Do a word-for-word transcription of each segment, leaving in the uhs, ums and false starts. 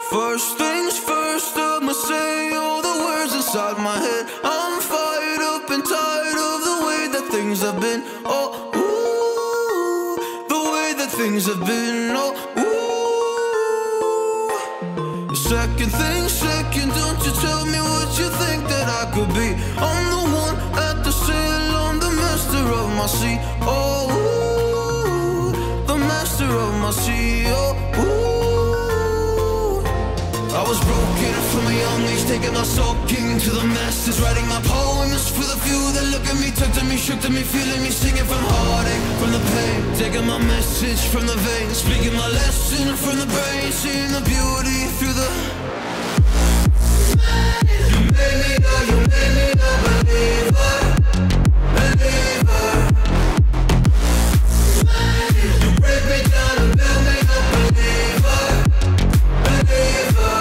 First things first, I'ma say all the words inside my head. I'm fired up and tired of the way that things have been. Oh, ooh, the way that things have been. Oh, ooh. Second thing second, don't you tell me what you think that I could be. I'm the one at the sail, I'm the master of my sea. Oh, ooh, the master of my sea. Oh, ooh. I was broken from a young age, taking my soaking to the masses, writing my poems for the few that look at me, talk to me, shook to me, feeling me, singing from heartache, from the pain, taking my message from the veins, speaking my lesson from the brain, seeing the beauty through the. You made me a, you made me a believer, believer. You break me down and build me a believer, believer.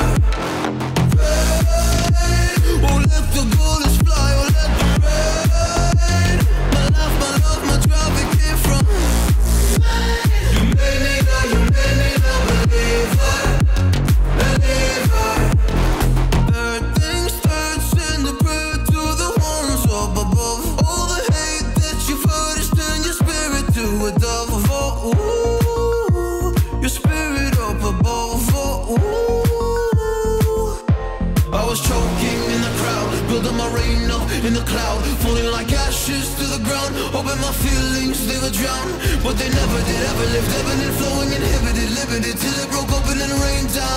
Oh, let the bullets fly, oh, let them rain. My life, my love, my drive, it came from. You made me a, you made me a believer, believer. Third things third, send a prayer to the ones up above. All the hate that you've heard is turn your spirit to a dove. Oh, ooh, your spirit up above. Oh, ooh. I was choking in the crowd, building my rain up in the cloud, falling like ashes to the ground, hoping my feelings they would drown, but they never did, ever lived, ebbing and flowing, inhibited, limited, till it broke open and rained down.